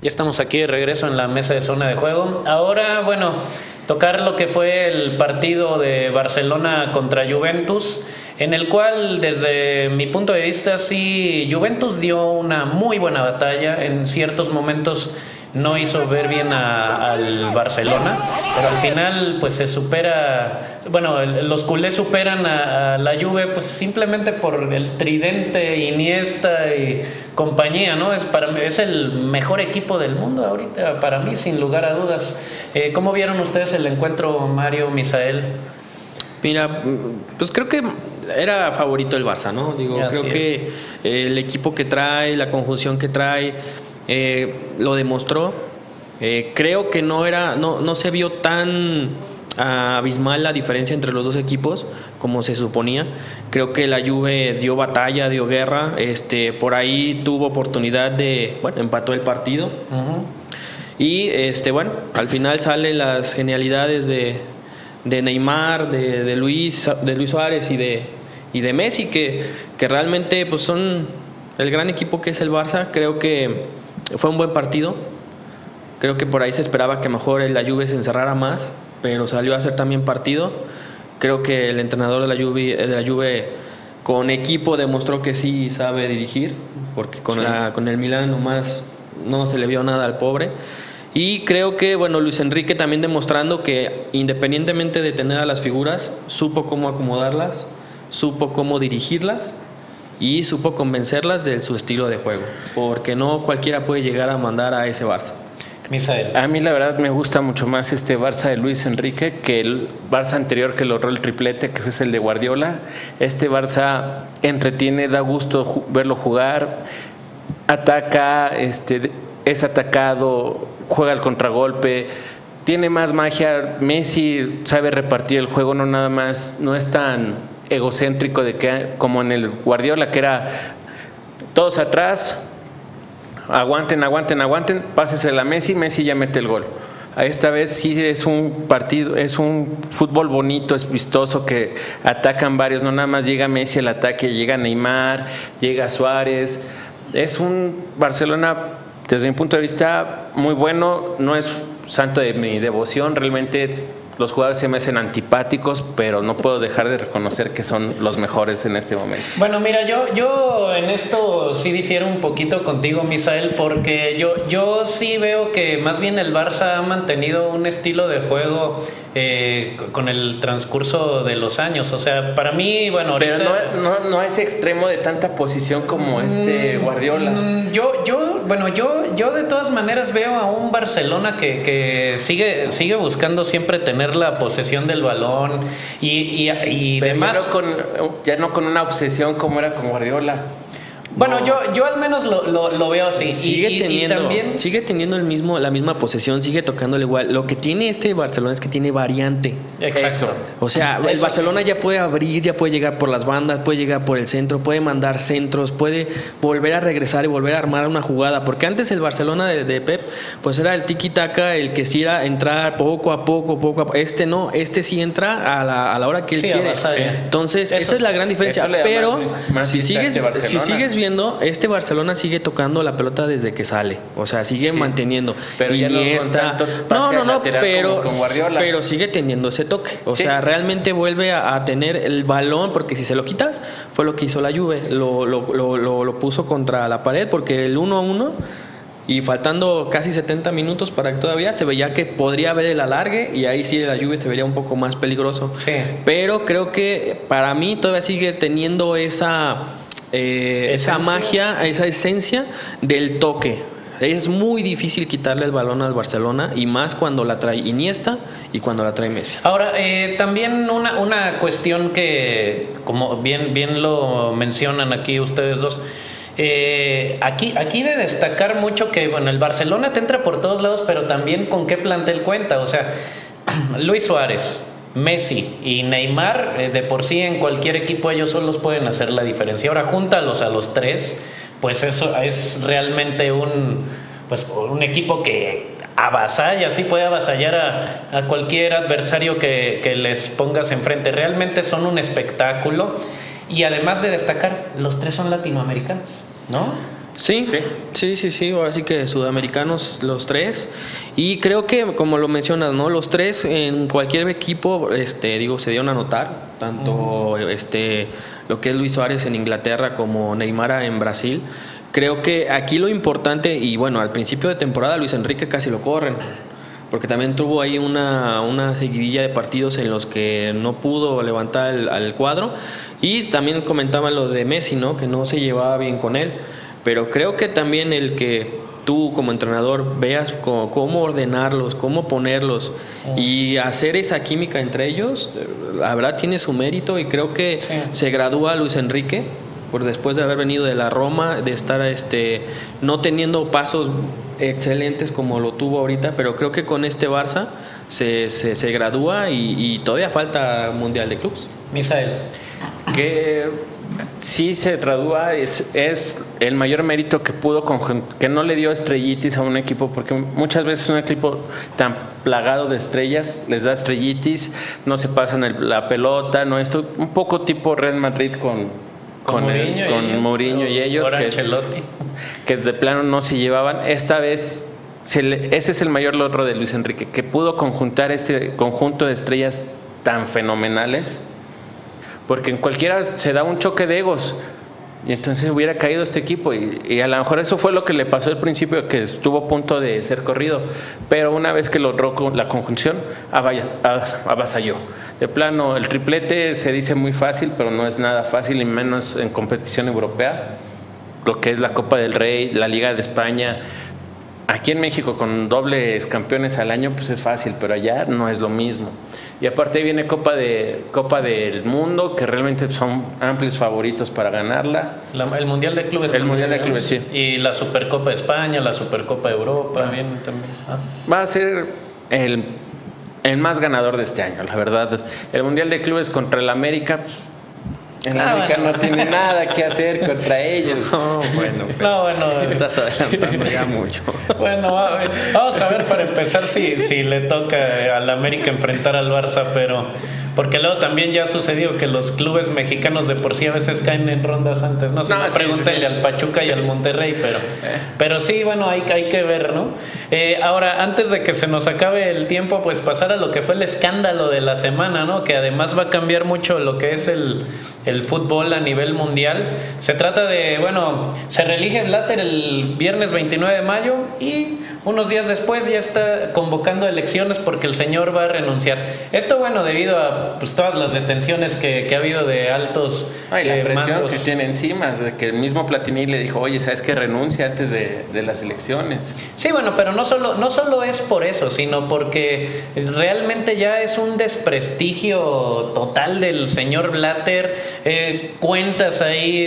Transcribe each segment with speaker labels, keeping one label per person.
Speaker 1: Ya estamos aquí de regreso en la mesa de zona de juego. Ahora, bueno, tocar lo que fue el partido de Barcelona contra Juventus, en el cual, desde mi punto de vista, sí, Juventus dio una muy buena batalla. En ciertos momentos no hizo ver bien al Barcelona, pero al final pues se supera, bueno, los culés superan a la Juve pues simplemente por el tridente Iniesta y compañía, ¿no? Es el mejor equipo del mundo ahorita, para mí, sin lugar a dudas. ¿Cómo vieron ustedes el encuentro, Mario, Misael?
Speaker 2: Mira, pues creo que era favorito el Barça, ¿no? Digo, creo que el equipo que trae, la conjunción que trae, lo demostró. Creo que no se vio tan abismal la diferencia entre los dos equipos como se suponía. Creo que la Juve dio batalla, dio guerra, por ahí tuvo oportunidad empató el partido. Y bueno, al final salen las genialidades de Neymar, de Luis Suárez y de Messi, que realmente pues son el gran equipo que es el Barça. Creo que fue un buen partido. Creo que por ahí se esperaba que mejor la Juve se encerrara más, pero salió a hacer también partido. Creo que el entrenador de la Juve con equipo demostró que sí sabe dirigir, porque con el Milan nomás no se le vio nada al pobre. Y creo que Luis Enrique también demostrando que, independientemente de tener a las figuras, supo cómo acomodarlas, supo cómo dirigirlas y supo convencerlas de su estilo de juego, porque no cualquiera puede llegar a mandar a ese Barça.
Speaker 1: Misael.
Speaker 3: A mí la verdad me gusta mucho más este Barça de Luis Enrique que el Barça anterior, que logró el triplete, que fue el de Guardiola. Este Barça entretiene, da gusto verlo jugar, ataca, es atacado, juega el contragolpe, tiene más magia. Messi sabe repartir el juego, no es tan egocéntrico de que como en el Guardiola, que era todos atrás, aguanten, pásesela a Messi ya mete el gol. Esta vez sí es un partido, es un fútbol bonito, es vistoso, que atacan varios, no nada más llega Messi al ataque, llega Neymar, llega Suárez. Es un Barcelona, desde mi punto de vista, muy bueno. No es santo de mi devoción, realmente los jugadores se me hacen antipáticos, pero no puedo dejar de reconocer que son los mejores en este momento.
Speaker 1: Bueno, mira, yo en esto sí difiero un poquito contigo, Misael, porque yo sí veo que más bien el Barça ha mantenido un estilo de juego con el transcurso de los años. O sea, para mí, ahorita...
Speaker 3: Pero no es extremo de tanta posición como Guardiola.
Speaker 1: Yo de todas maneras veo a un Barcelona que sigue buscando siempre tener la posesión del balón y demás.
Speaker 3: Ya no con una obsesión como era con Guardiola.
Speaker 1: Bueno, yo al menos lo veo así.
Speaker 2: Sigue teniendo la misma posesión, sigue tocándole igual. Lo que tiene este Barcelona es que tiene variante.
Speaker 1: Exacto.
Speaker 2: O sea, el Barcelona ya puede abrir, ya puede llegar por las bandas, puede llegar por el centro, puede mandar centros, puede volver a regresar y volver a armar una jugada. Porque antes el Barcelona de Pep, pues era el tiki-taka, el que sí era entrar poco a poco. No, sí entra a la hora que él quiere. Entonces, esa es la gran diferencia. Pero si sigues viendo, este Barcelona sigue tocando la pelota desde que sale, o sea, sigue manteniendo.
Speaker 3: Pero
Speaker 2: Iniesta, pero sigue teniendo ese toque, o sea, realmente vuelve a tener el balón, porque si se lo quitas, fue lo que hizo la Juve, lo puso contra la pared, porque el 1-1 y faltando casi 70 minutos para que todavía se veía que podría haber el alargue, y ahí sí la Juve se vería un poco más peligroso.
Speaker 1: Sí.
Speaker 2: Pero creo que para mí todavía sigue teniendo esa magia, esa esencia del toque. Es muy difícil quitarle el balón al Barcelona, y más cuando la trae Iniesta y cuando la trae Messi.
Speaker 1: Ahora, también una cuestión que, como bien lo mencionan aquí ustedes dos, aquí de destacar mucho que el Barcelona te entra por todos lados, pero también con qué plantel cuenta. O sea, Luis Suárez, Messi y Neymar, de por sí en cualquier equipo ellos solos pueden hacer la diferencia. Ahora júntalos a los tres, pues eso es realmente un equipo que avasalla, sí puede avasallar a cualquier adversario que les pongas enfrente. Realmente son un espectáculo, y además de destacar, los tres son latinoamericanos, ¿no?
Speaker 2: Sí, ahora sí que sudamericanos los tres. Y creo que, como lo mencionas, ¿no? Los tres en cualquier equipo, se dieron a notar. Tanto lo que es Luis Suárez en Inglaterra como Neymar en Brasil. Creo que aquí lo importante, y bueno, al principio de temporada Luis Enrique casi lo corren, porque también tuvo ahí una seguidilla de partidos en los que no pudo levantar al cuadro. Y también comentaban lo de Messi, ¿no? Que no se llevaba bien con él. Pero creo que también el que tú como entrenador veas cómo ordenarlos, cómo ponerlos y hacer esa química entre ellos, la verdad tiene su mérito, y creo que se gradúa Luis Enrique por después de haber venido de la Roma, de estar no teniendo pasos excelentes como lo tuvo ahorita, pero creo que con este Barça se gradúa y todavía falta Mundial de Clubes.
Speaker 1: Misael.
Speaker 3: Que sí se gradúa, es el mayor mérito que pudo, que no le dio estrellitis a un equipo, porque muchas veces un equipo tan plagado de estrellas les da estrellitis, no se pasan la pelota, no, esto un poco tipo Real Madrid con Mourinho y ellos, que de plano no se llevaban. Esta vez ese es el mayor logro de Luis Enrique, que pudo conjuntar este conjunto de estrellas tan fenomenales, porque en cualquiera se da un choque de egos y entonces hubiera caído este equipo, y a lo mejor eso fue lo que le pasó al principio, que estuvo a punto de ser corrido, pero una vez que logró la conjunción avasalló. De plano, el triplete se dice muy fácil, pero no es nada fácil, y menos en competición europea, lo que es la Copa del Rey, la Liga de España. Aquí en México con dobles campeones al año pues es fácil, pero allá no es lo mismo. Y aparte viene Copa del Mundo, que realmente son amplios favoritos para ganarla.
Speaker 1: El Mundial de Clubes.
Speaker 3: El Mundial de Clubes, sí.
Speaker 1: Y la Supercopa de España, la Supercopa de Europa. También.
Speaker 3: Va a ser el más ganador de este año, la verdad. El Mundial de Clubes contra el América, pues, el América no tiene nada que hacer contra ellos.
Speaker 1: Estás
Speaker 2: adelantando ya mucho.
Speaker 1: Bueno, vamos a ver para empezar si le toca al América enfrentar al Barça, pero porque luego también ya ha sucedido que los clubes mexicanos de por sí a veces caen en rondas antes, ¿no? Pregúntenle al Pachuca y al Monterrey, pero sí, bueno, hay que ver, ¿no? Ahora, antes de que se nos acabe el tiempo, pues pasar a lo que fue el escándalo de la semana, ¿no? Que además va a cambiar mucho lo que es el fútbol a nivel mundial. Se trata de, se reelige Blatter el viernes 29 de mayo y unos días después ya está convocando elecciones porque el señor va a renunciar. Esto, debido a todas las detenciones que ha habido de altos
Speaker 3: la presión mandos que tiene encima, de que el mismo Platini le dijo, oye, ¿sabes qué? Renuncia antes de las elecciones.
Speaker 1: Sí, pero no solo es por eso, sino porque realmente ya es un desprestigio total del señor Blatter. Cuentas ahí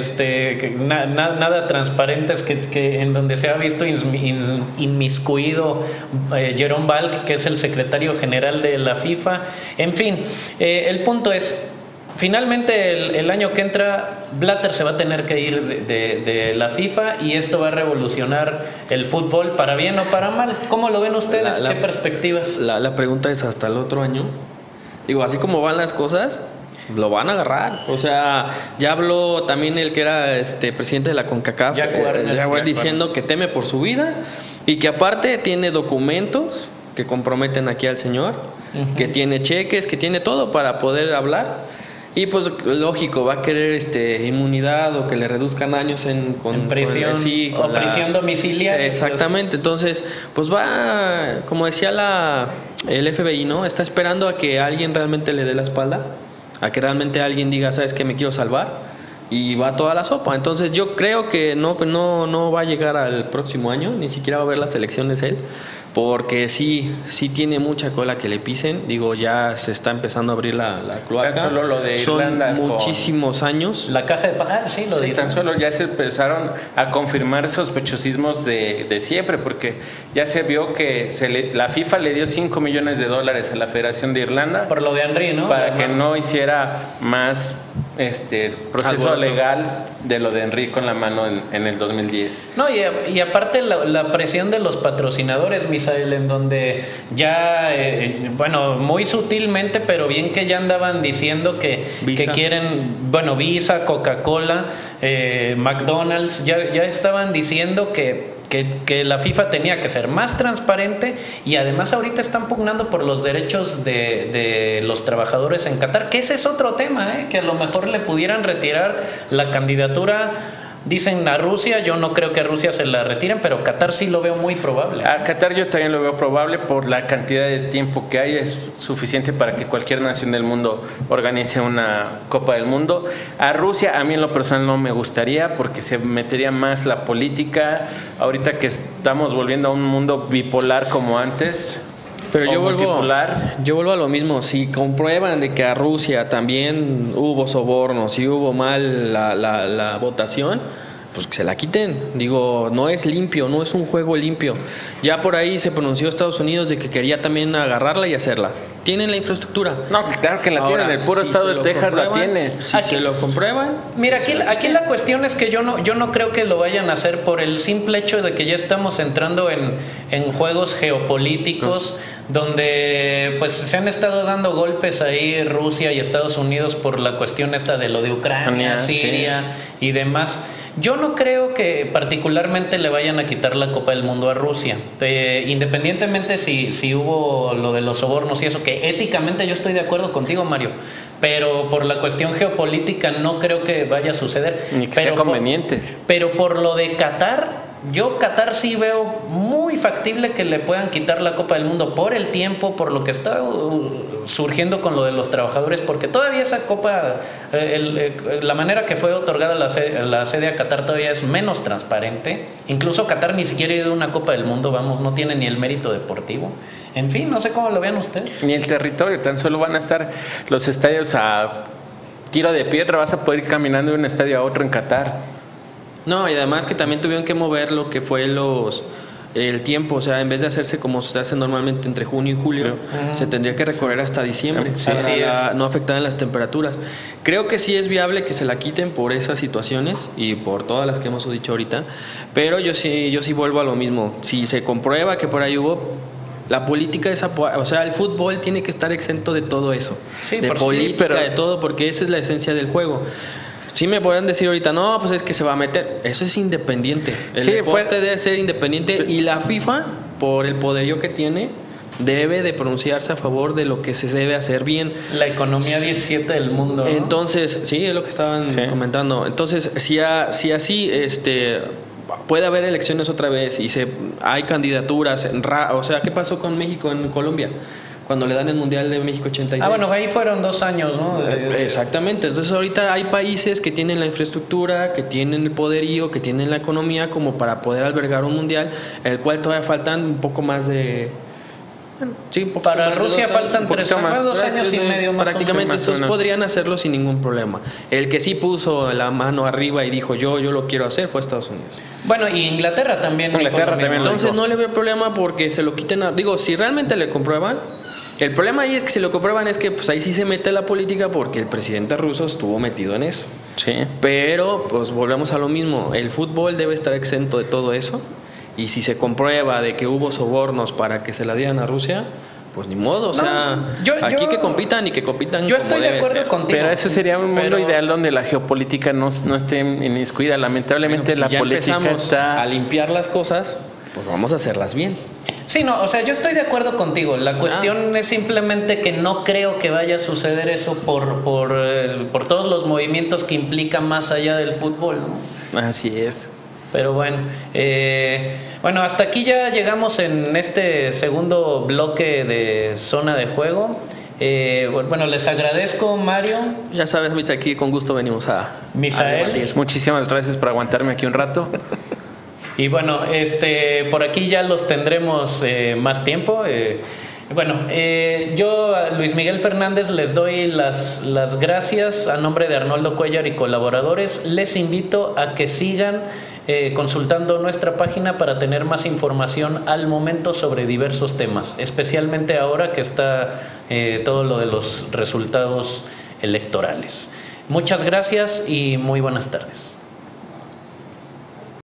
Speaker 1: nada transparentes que en donde se ha visto inmiscuido Jerome Valk, que es el secretario general de la FIFA. En fin, el punto es, finalmente el año que entra Blatter se va a tener que ir de la FIFA, y esto va a revolucionar el fútbol para bien o para mal. ¿Cómo lo ven ustedes? ¿Qué perspectivas?
Speaker 2: La pregunta es, ¿hasta el otro año? Digo, así como van las cosas, lo van a agarrar. O sea, ya habló también el que era presidente de la CONCACAF, diciendo que teme por su vida y que aparte tiene documentos que comprometen aquí al señor, que tiene cheques, que tiene todo para poder hablar. Y pues lógico, va a querer inmunidad o que le reduzcan años en
Speaker 1: prisión, prisión domiciliaria.
Speaker 2: Exactamente, entonces pues va, como decía el FBI, ¿no? Está esperando a que alguien realmente le dé la espalda, a que realmente alguien diga, ¿sabes qué? Me quiero salvar, y va toda la sopa. Entonces yo creo que no va a llegar al próximo año, ni siquiera va a haber las elecciones él, porque sí tiene mucha cola que le pisen. Digo, ya se está empezando a abrir la cloaca.
Speaker 3: Tan solo lo de Irlanda,
Speaker 2: son muchísimos años.
Speaker 1: La caja de pan, sí, lo de
Speaker 3: tan solo ya se empezaron a confirmar sospechosismos de siempre, porque ya se vio que la FIFA le dio $5 millones a la Federación de Irlanda
Speaker 1: por lo de Henry, ¿no?
Speaker 3: Para que no hiciera más proceso legal de lo de Enrique en la mano en el 2010.
Speaker 1: No, y aparte la presión de los patrocinadores, Misael, en donde ya, bueno, muy sutilmente, pero bien que ya andaban diciendo que quieren, bueno, Visa, Coca-Cola, McDonald's, ya estaban diciendo que la FIFA tenía que ser más transparente, y además ahorita están pugnando por los derechos de los trabajadores en Qatar, que ese es otro tema, que a lo mejor le pudieran retirar la candidatura. Dicen a Rusia, yo no creo que a Rusia se la retiren, pero Qatar sí lo veo muy probable.
Speaker 3: A Qatar yo también lo veo probable por la cantidad de tiempo que hay, es suficiente para que cualquier nación del mundo organice una Copa del Mundo. A Rusia, a mí en lo personal no me gustaría, porque se metería más la política, ahorita que estamos volviendo a un mundo bipolar como antes.
Speaker 2: Pero yo vuelvo a lo mismo. Si comprueban de que a Rusia también hubo sobornos y hubo mal la votación, pues que se la quiten. Digo, no es limpio, no es un juego limpio. Ya por ahí se pronunció Estados Unidos de que quería también agarrarla y hacerla. Tienen la infraestructura.
Speaker 3: No, claro que la tienen. El puro estado de Texas la tiene.
Speaker 2: Si se lo comprueban.
Speaker 1: Mira, aquí la cuestión es que yo no creo que lo vayan a hacer por el simple hecho de que ya estamos entrando en juegos geopolíticos, donde pues se han estado dando golpes ahí Rusia y Estados Unidos por la cuestión esta de lo de Ucrania, Siria y demás. Yo no creo que particularmente le vayan a quitar la Copa del Mundo a Rusia, independientemente si hubo lo de los sobornos y eso, que éticamente yo estoy de acuerdo contigo, Mario, pero por la cuestión geopolítica no creo que vaya a suceder.
Speaker 3: Ni que sea conveniente.
Speaker 1: Pero por lo de Qatar, yo Qatar sí veo muy factible que le puedan quitar la Copa del Mundo por el tiempo, por lo que está surgiendo con lo de los trabajadores, porque todavía esa Copa, la manera que fue otorgada la sede a Qatar todavía es menos transparente. Incluso Qatar ni siquiera ha ido a una Copa del Mundo, vamos, no tiene ni el mérito deportivo. En fin, no sé cómo lo vean ustedes.
Speaker 3: Ni el territorio, tan solo van a estar los estadios a tiro de piedra, vas a poder ir caminando de un estadio a otro en Qatar.
Speaker 2: No, y además que también tuvieron que mover lo que fue el tiempo, o sea, en vez de hacerse como se hace normalmente entre junio y julio, se tendría que recorrer hasta diciembre, para no afectar en las temperaturas. Creo que sí es viable que se la quiten por esas situaciones y por todas las que hemos dicho ahorita, pero yo sí vuelvo a lo mismo. Si se comprueba que por ahí hubo, la política o sea, el fútbol tiene que estar exento de todo eso, de política, de todo, porque esa es la esencia del juego. Sí me podrán decir ahorita, no, pues es que se va a meter. Eso es independiente. El deporte debe ser independiente, y la FIFA, por el poderío que tiene, debe de pronunciarse a favor de lo que se debe hacer bien.
Speaker 1: La economía 17 del mundo, ¿no?
Speaker 2: Entonces, sí, es lo que estaban comentando. Entonces, si así puede haber elecciones otra vez y hay candidaturas, o sea, ¿qué pasó con México en Colombia? Cuando le dan el Mundial de México 86.
Speaker 1: Ah, bueno, ahí fueron 2 años, ¿no?
Speaker 2: Exactamente. Entonces ahorita hay países que tienen la infraestructura, que tienen el poderío, que tienen la economía como para poder albergar un Mundial, el cual todavía faltan un poco más de...
Speaker 1: Bueno, sí, para Rusia faltan 2 años y medio más.
Speaker 2: Prácticamente, entonces podrían hacerlo sin ningún problema. El que sí puso la mano arriba y dijo yo lo quiero hacer fue Estados Unidos.
Speaker 1: Bueno, y Inglaterra también.
Speaker 2: Entonces no le veo problema porque se lo quiten digo, si realmente le comprueban. El problema ahí es que si lo comprueban es que pues ahí sí se mete la política, porque el presidente ruso estuvo metido en eso.
Speaker 3: Sí.
Speaker 2: Pero pues volvemos a lo mismo, el fútbol debe estar exento de todo eso, y si se comprueba de que hubo sobornos para que se la dieran a Rusia, pues ni modo, o sea, aquí que compitan y que compitan.
Speaker 1: Yo estoy de acuerdo contigo.
Speaker 3: Pero eso sería un mundo ideal donde la geopolítica no esté inmiscuida. Lamentablemente
Speaker 2: pues,
Speaker 3: la
Speaker 2: ya
Speaker 3: política está
Speaker 2: a limpiar las cosas, pues vamos a hacerlas bien.
Speaker 1: Sí, no, o sea, yo estoy de acuerdo contigo. La cuestión es simplemente que no creo que vaya a suceder eso por todos los movimientos que implican más allá del fútbol, ¿no?
Speaker 3: Así es.
Speaker 1: Pero bueno, hasta aquí ya llegamos en este segundo bloque de Zona de Juego. Bueno, les agradezco, Mario.
Speaker 2: Ya sabes, aquí con gusto venimos a
Speaker 1: Misael.
Speaker 3: Muchísimas gracias por aguantarme aquí un rato.
Speaker 1: Y bueno, por aquí ya los tendremos más tiempo. Yo, Luis Miguel Fernández, les doy las gracias a nombre de Arnoldo Cuellar y colaboradores. Les invito a que sigan consultando nuestra página para tener más información al momento sobre diversos temas, especialmente ahora que está todo lo de los resultados electorales. Muchas gracias y muy buenas tardes.